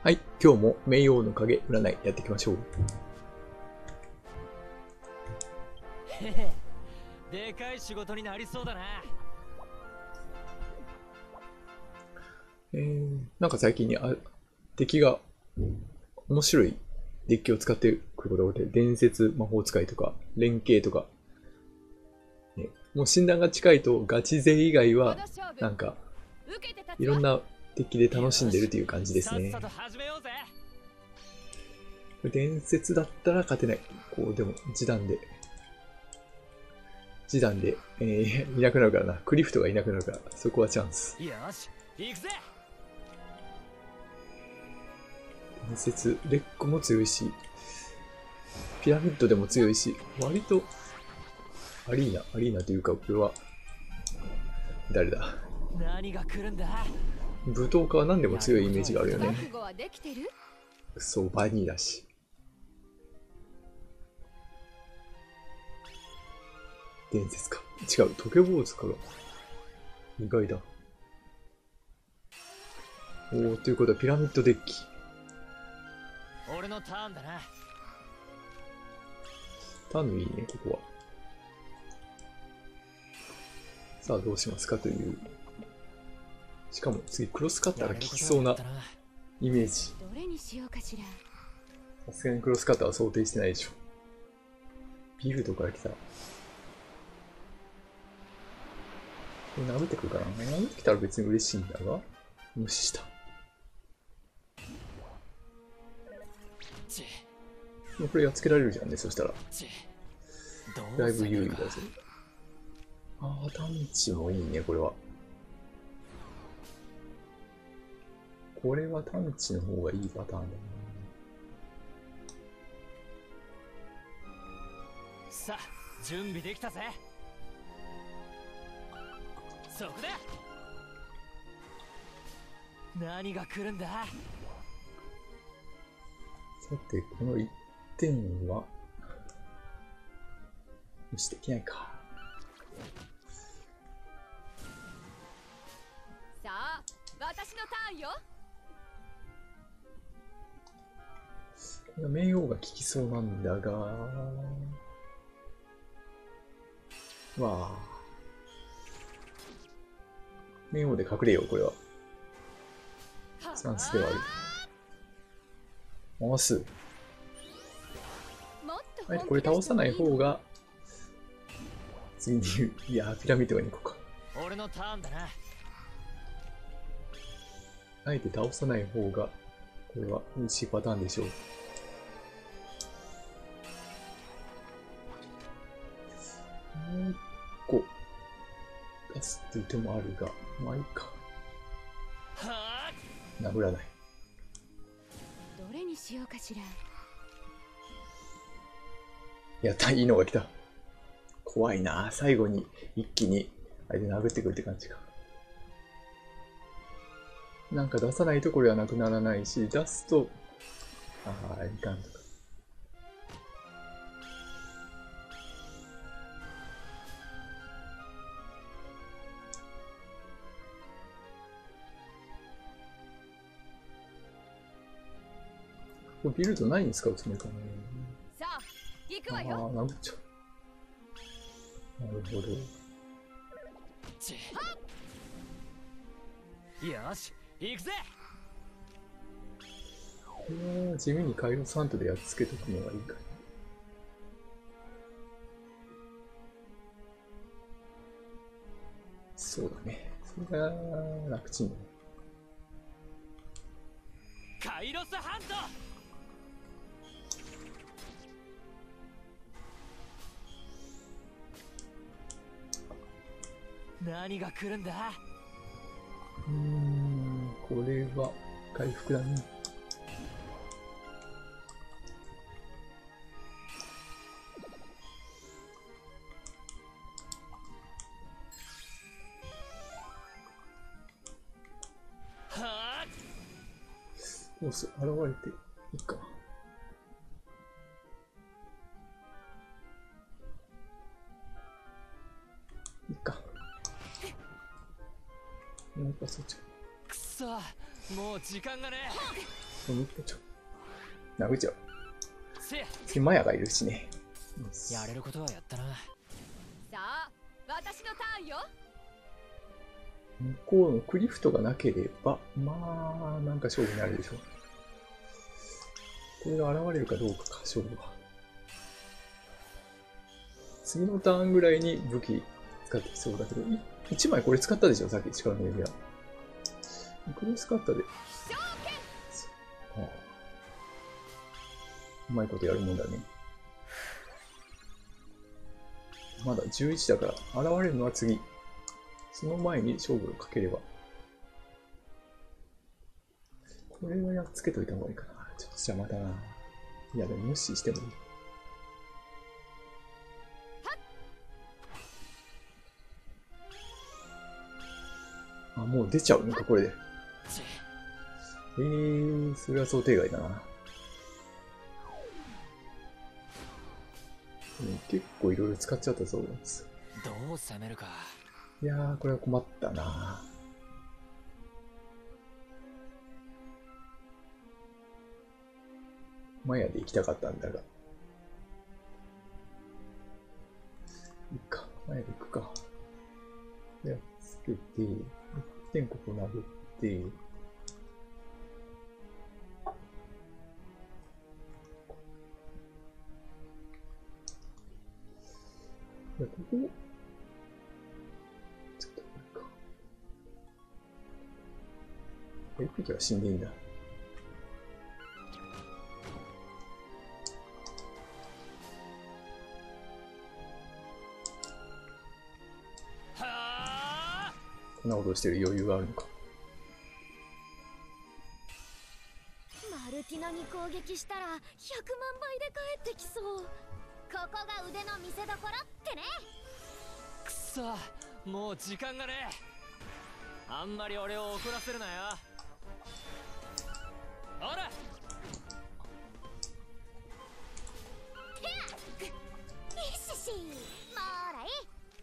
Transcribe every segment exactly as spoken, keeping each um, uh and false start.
はい、今日も冥王の影占いやっていきましょう。 へへ、でかい仕事になりそうだな。 えー、なんか最近にあ敵が面白いデッキを使ってくることが多くて、伝説魔法使いとか連携とか、ね、もう診断が近いとガチ勢以外はなんかいろんなデッキで楽しんでるという感じですね。 さっさと始めようぜ。 伝説だったら勝てない。こうでも示談で示談で、えー、いなくなるからな。クリフトがいなくなるから、そこはチャンス。 よし、行くぜ。 伝説、レッコも強いし、ピラミッドでも強いし、割と、アリーナ、アリーナというか、これは、誰だ。 何が来るんだ。 武闘家は何でも強いイメージがあるよね。 覚悟はできてる？ そう、バニーだし。伝説か。違う、トゲ坊主かが。意外だ。おー、ということはピラミッドデッキ。 俺のターンだな。 ターンのいいね、ここは。さあ、どうしますかという。しかも次、クロスカッターが効きそうなイメージ。 どれにしようかしら。 さすがにクロスカッターは想定してないでしょ。ビルドから来たら。これ殴ってくるかな？殴ってきたら別に嬉しいんだが、無視した。もうこれやっつけられるじゃんね、そしたら。だいぶ有利だぜ。ああ、探知もいいね、これは。これは探知の方がいいパターンだな。 さあ、準備できたぜ。そこだ。何が来るんだ。 さて、このいってんは、無視できないか。 さあ、私のターンよ。 冥王が効きそうなんだが、わあ。冥王で隠れよう、これは。チャンスではある。回す。あえてこれ倒さない方が、次に言う。いやー、ピラミッドがにこか。 俺のターンだな。 あえて倒さない方が、これは美味しいパターンでしょう。もう一個出すっていう手もあるが、まあいいか。殴らない。 どれにしようかしら。 やった、いいのが来た。怖いな。最後に一気に相手殴ってくるって感じか。なんか出さないとこれはなくならないし、出すと、ああ、いかんとか。これビルド何に使うつもりかな。 さあ、行くわああよ。 ー、殴っちゃう。なるほど。 よし、行くぜ。 これは地味にカイロサントでやっつけとくのがいいかな。そうだね。それが楽ちんだね。 カイロスハント。何が来るんだ。 うーん、これは回復だね。 はコース現れていいか。いいか。やっぱそっちか。 くそ、もう時間がねえ。 そのちょ殴っちゃう。 せや次マヤがいるしね。 やれることはやったな。 さあ私のターンよ。 向こうのクリフトがなければ、まあ、なんか勝負になるでしょう。これが現れるかどうかか、勝負は。次のターンぐらいに武器使ってきそうだけど、いちまいこれ使ったでしょ、さっき力の指輪。クロスカッターで。ああ、うまいことやるもんだね。まだじゅういちだから、現れるのは次。その前に勝負をかければ。これはやっつけといた方がいいかな。ちょっと邪魔だな。いや、でも無視してもいい。あ、もう出ちゃうのか、これで。えー、それは想定外だな。うん、結構いろいろ使っちゃったそうです。 どう攻めるか。 いやー、これは困ったな。マヤで行きたかったんだが。いいか、マヤで行くか。やっつけて、いってんここ殴って、いや、ここ、ちょっとこれか。一匹は死んでいいんだ。こんなことをしてる余裕があるのか。 マルティナに攻撃したらひゃくまんばいで帰ってきそう。ここが腕の見せ所ってね。 くそ、もう時間がねえ。あんまり俺を怒らせるなよ。ほら。 てやっ、いっししもーらい。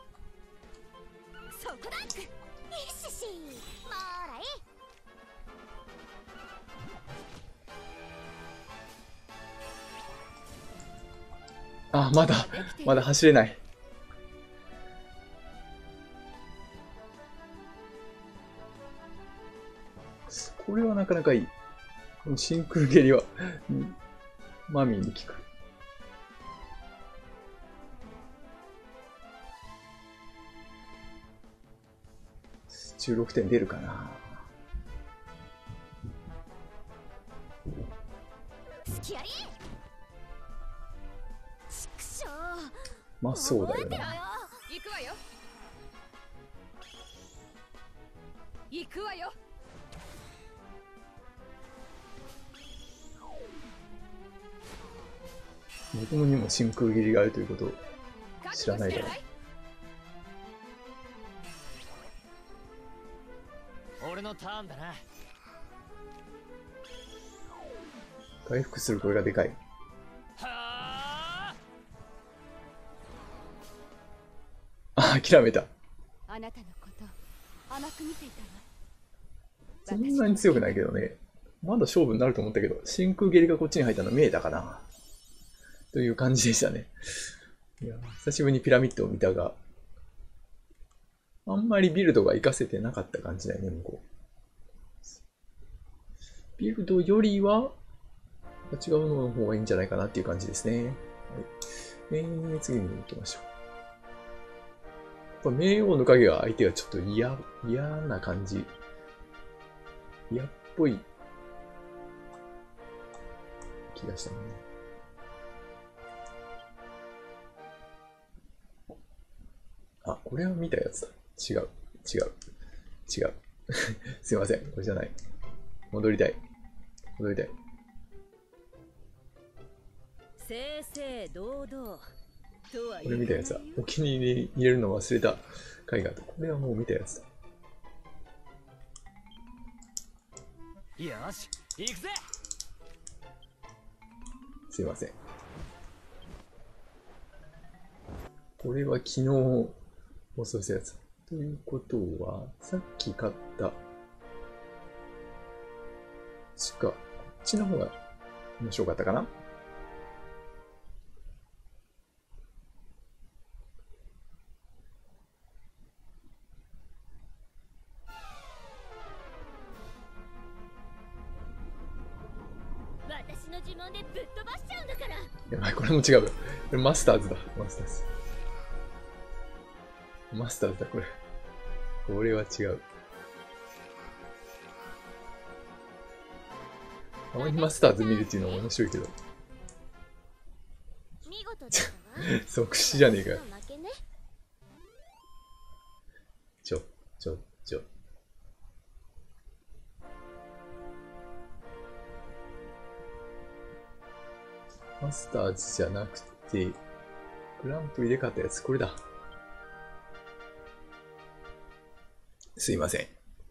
そこだ。いっししもーらい。 あ、まだ、まだ走れない。これはなかなかいい。この真空蹴りは、マミーに効く。じゅうろくてん出るかな。 すきやり。ちくしょう。 まあそうだよ覚えてろよ。 な。 行くわよ。行くわよ。 僕にも真空蹴りがあるということを知らないだろう。 俺のターンだな。 回復する声がでかい。 はあ、諦めた。 あなたのこと甘く見ていたわ。 そんなに強くないけどね。まだ勝負になると思ったけど、真空蹴りがこっちに入ったの見えたかな。という感じでしたね。いや、久しぶりにピラミッドを見たが、あんまりビルドが活かせてなかった感じだよね、向こう。ビルドよりは、違うのの方がいいんじゃないかなっていう感じですね。はい、えー、次に行きましょう。やっぱ冥王の影が相手がちょっと嫌、嫌な感じ。嫌っぽい気がしたね。あ、これは見たやつだ。違う。違う。違う。すいません。これじゃない。戻りたい。戻りたい。 正々堂々とはこれ見たやつだ。お気に入りに入れるの忘れた回があった。これはもう見たやつだ。 よし、行くぜ。 すいません。これは昨日放送したやつ。ということは、さっき買った、しか、こっちの方が面白かったかな。 私の呪文でぶっ飛ばしちゃうんだから。 やばい、これも違うよ。これマスターズだ。マスターズ。マスターズだ、これ。これは違う。たまにマスターズ見るっていうのは面白いけど。 見事だったわ。 即死じゃねえかよ。 負けね。 ちょ、ちょ、ちょ。マスターズじゃなくて、グランプリで買ったやつ、これだ。すいません。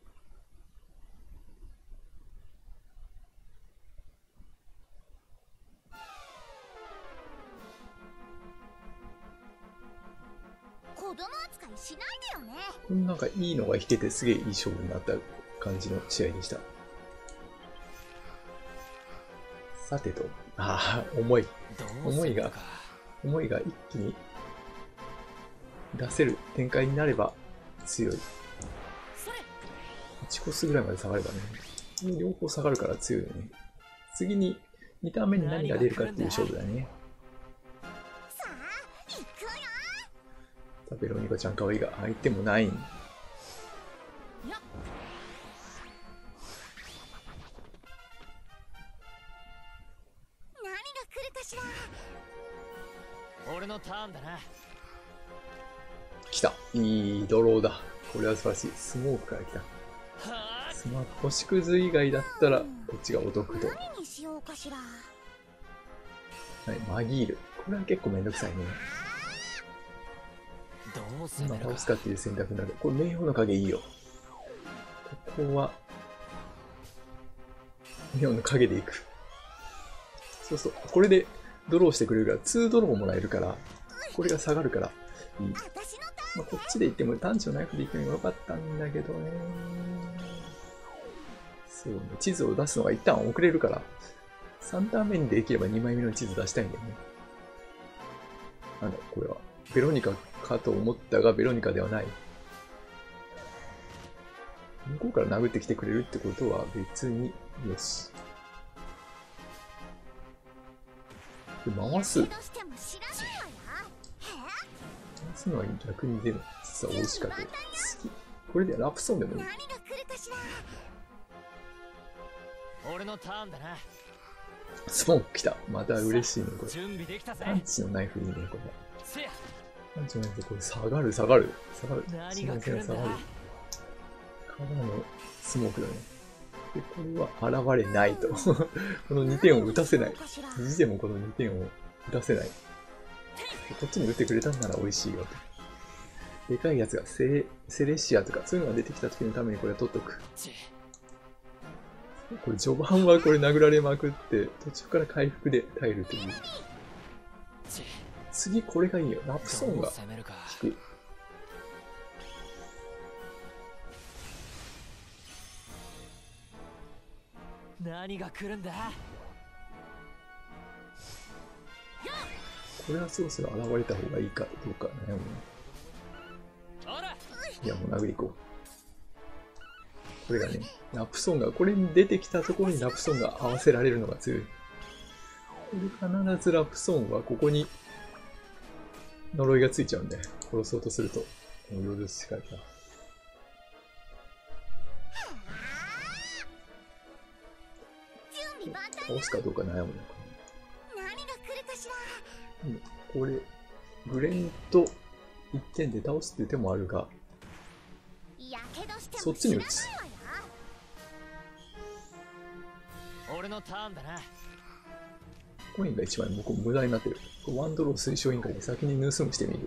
子供扱いしないでよね。 このなんかいいのが引けてすげえいい勝負になった感じの試合でした。さてと、ああ、重い。思いが、思いが一気に出せる展開になれば強い。いちコスぐらいまで下がればね。両方下がるから強いよね。次ににターン目に何が出るかっていう勝負だね。 さあ、行くよ。 さあ、ベロニカちゃん可愛いが相手もないん。 俺のターンだな。 来た。いいドローだ。これは素晴らしい。スモークから来た。スマホ星屑以外だったらこっちがお得と。はい、 何にしようかしら。 マギール。これは結構めんどくさいね。 どうする今倒すかっていう選択になる。これ名誉の影いいよ。ここは名誉の影でいく。そうそう。これでドローしてくれるからにドローもらえるから、これが下がるからいい。まあ、こっちで行っても探知のナイフで行くのが良かったんだけどね。そうね。地図を出すのが一旦遅れるから、さんターン目にできればにまいめの地図出したいんだよね。なんだ、これは。ベロニカかと思ったが、ベロニカではない。向こうから殴ってきてくれるってことは別に、よし。で回す。回すのは逆に出る。実は美味しかった。好き。これでラプソンでもいい。 俺のターンだな。 スモーク来た。また嬉しいね、これ。 準備できたぜ。 パンチのナイフいいね、これ。 せや。 パンチのナイフでこれ下がる、下がる。下がる。 何が来るんだ。 下がる。からのスモークだね。で、これは現れないと。このにてんを打たせない。意地でもこのにてんを打たせない。こっちに打ってくれたんなら美味しいよと。でかいやつがセレ、セレシアとかそういうのが出てきた時のためにこれは取っとく。これ序盤はこれ殴られまくって途中から回復で耐えるという。次これがいいよ。ラプソンが効く。 何が来るんだ。 これはそろそろ現れた方がいいかどうか悩むね。いやもう殴りいこう。これがね、ラプソンが、これに出てきたところにラプソンが合わせられるのが強い。これ必ずラプソンはここに呪いがついちゃうんで、殺そうとすると、もう夜しかいか。倒すかどうか悩むのかな。うん、これ、グレンといってんで倒すっていう手もあるが、そっちに打つ。 俺のターンだな。 コインが一枚もう無駄になってる。ワンドロー推奨委員会で先に盗むしてみる。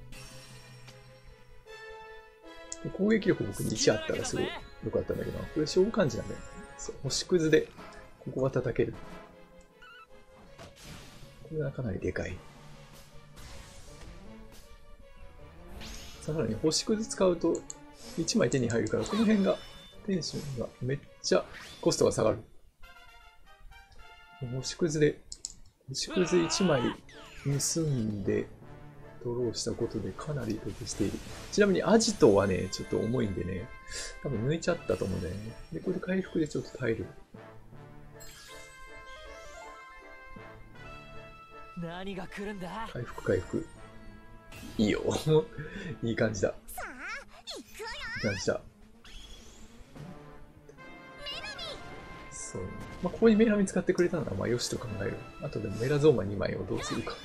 で攻撃力僕にいちあったらすごい良かったんだけど、これ召喚時なんだよ。そう、星屑でここは叩ける。これはかなりでかい。さらに星屑使うといちまい手に入るから、この辺がテンションがめっちゃコストが下がる。 星屑で、星屑いちまい盗んでドローしたことでかなり得している。ちなみにアジトはね、ちょっと重いんでね、多分抜いちゃったと思うんだよね。で、これで回復でちょっと耐える。 何が来るんだ。 回復回復。いいよ。いい感じだ。 さあ行くよ。 いい感じだ。そう。まあ、ここにメラミ使ってくれたのはまあよしと考える。あとでもメラゾーマにまいをどうするか。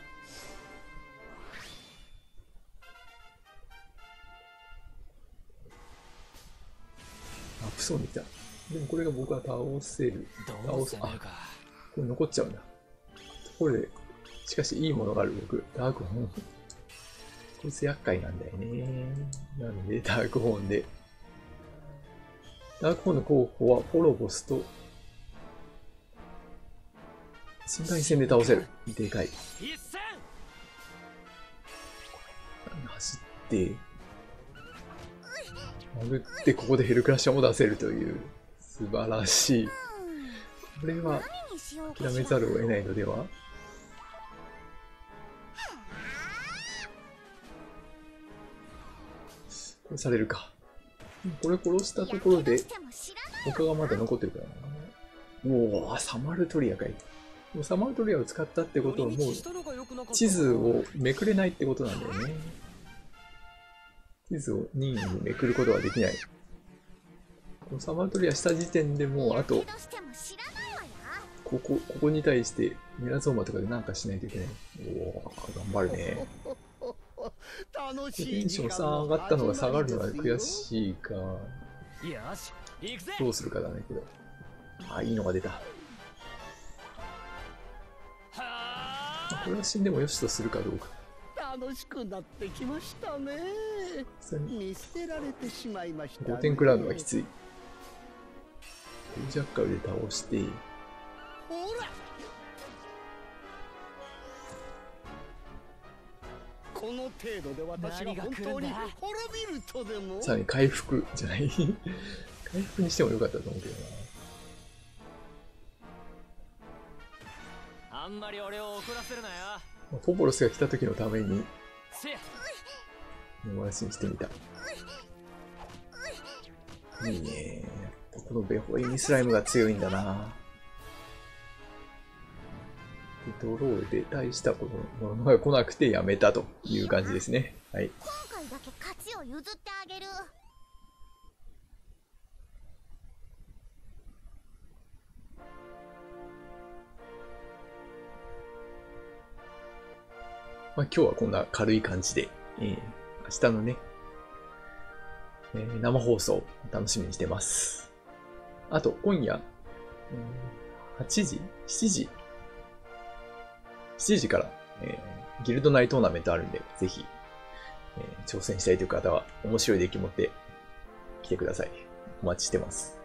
アップソーに来た。でもこれが僕は倒せる。倒す。あ、これ残っちゃうんだ。ところで、しかしいいものがある僕。ダークホーン。こいつ厄介なんだよね。なので、ダークホーンで。ダークホーンの候補はフォロボスと、深海戦で倒せる。でかい。走って、潜ってここでヘルクラッシャーも出せるという、素晴らしい。これは、諦めざるを得ないのでは？殺されるか。これ殺したところで、他がまだ残ってるからな。おお、サマルトリアかい。もうサマルトリアを使ったってことはもう地図をめくれないってことなんだよね。地図を任意にめくることができない。このサマルトリアした時点でもうあと、ここ、ここに対してメラゾーマとかでなんかしないといけない。おお、頑張るね。テンションさん上がったのが下がるのは悔しいか。どうするかだね、これ。あ、いいのが出た。これは死んでもよしとするかどうか。 楽しくなってきましたね。見捨てられてしまいましたね。 ごてん食らうのはきつい。ジャッカルで倒して。 ほら。この程度で私は本当に滅びるとでも。 さらに回復じゃない。回復にしてもよかったと思うけどな。 あんまり俺を怒らせるなよ。 フォボロスが来た時のためにお安心してみた。いいね。やっぱこのベホイミスライムが強いんだな。でドローで大したことのものが来なくてやめたという感じですね。はい。 今回だけ勝ちを譲ってあげる。 まあ、今日はこんな軽い感じで、えー、明日のね、えー、生放送楽しみにしてます。あと、今夜、はちじ ?しち 時 ?しち 時から、えー、ギルドナイトーナメントあるんで、ぜひ、えー、挑戦したいという方は面白いデッキ持って来てください。お待ちしてます。